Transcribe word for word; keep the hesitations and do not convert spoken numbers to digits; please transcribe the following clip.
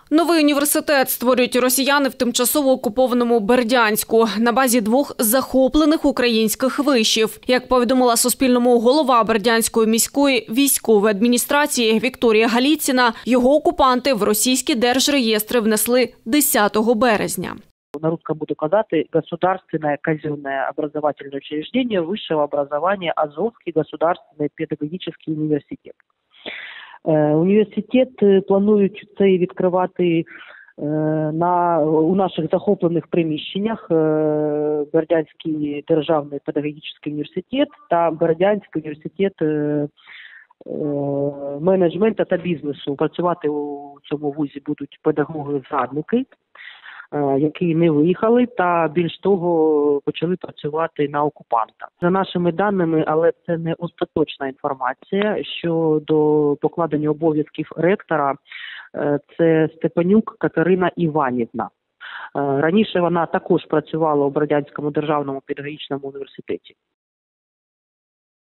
Новий університет створюють росіяни в тимчасово окупованому Бердянську на базі двох захоплених українських вишів. Як повідомила Суспільному голова Бердянської міської військової адміністрації Вікторія Галіціна, його окупанти в російські держреєстри внесли десятого березня. На русском буду казати государственное казенное образовательное учреждение высшего образования Азовский государственный педагогический университет. Університет планують цей відкривати на, у наших захоплених приміщеннях Бердянський державний педагогічний університет та Бердянський університет менеджменту та бізнесу. Працювати у цьому вузі будуть педагоги-зрадники, які не виїхали та, більш того, почали працювати на окупанта. За нашими даними, але це не остаточна інформація, щодо покладення обов'язків ректора, це Степанюк Катерина Іванівна. Раніше вона також працювала у Бердянському державному педагогічному університеті.